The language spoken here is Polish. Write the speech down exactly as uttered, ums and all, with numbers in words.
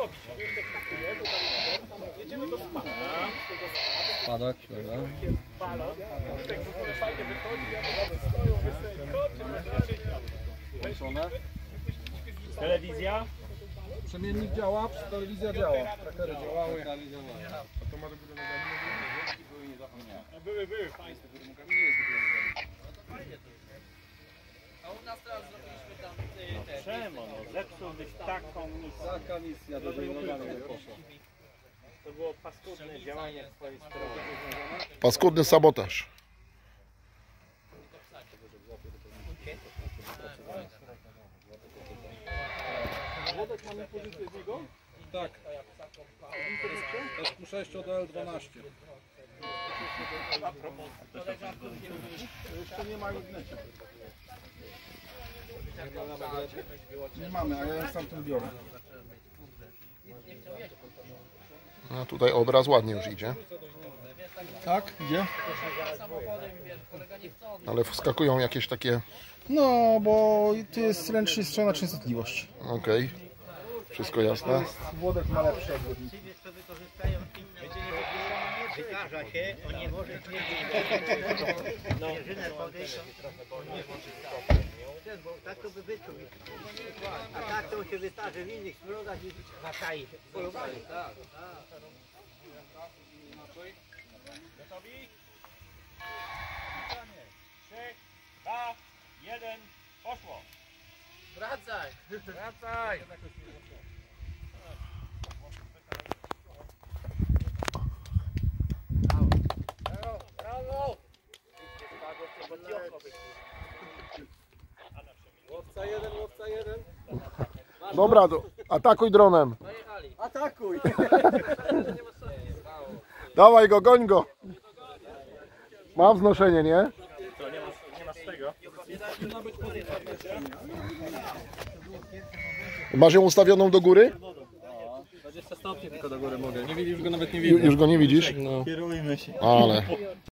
Padok, dobra. Włączone. Telewizja? Przemiennik działa, telewizja działa. Trakery działały. A to ma do góry nogami? Były, nie zapomniałem. Były, były. A u nas teraz zrobiliśmy tam te... Czemu no? Zepsułbyś taką misję. Taka misja do tej nogami nie poszła. To było paskudne działanie z twojej strony. Paskudny sabotaż. Włodek mamy pozycję z niego? Tak. S Q sześć od L dwanaście. Jeszcze nie ma jednego. Nie mamy, a ja ją stamtąd biorę. A tutaj obraz ładnie już idzie. Tak, idzie? Ale wskakują jakieś takie... No, bo tu jest ręcznie strzała częstotliwość. Okej. Wszystko jasne. Włodek ma lepsze odbiorniki. Wydarza się, on nie może nie no. podejść, bo tak to by wyczuł. A tak to się wydarzy w innych smrodach i zaczai polowanie. Gotowi? trzy, dwa, jeden, poszło! Wracaj! Wracaj! Brawo! Łowca jeden, łowca jeden. Dobra, do, atakuj dronem. Atakuj! Dawaj go, goń go. Ma wznoszenie, nie? To nie masz, nie masz tego? Masz ją ustawioną do góry? dwadzieścia stopni tylko do góry mogę. Nie widzisz, już go nawet nie widzę. Już go nie widzisz? No. Ale...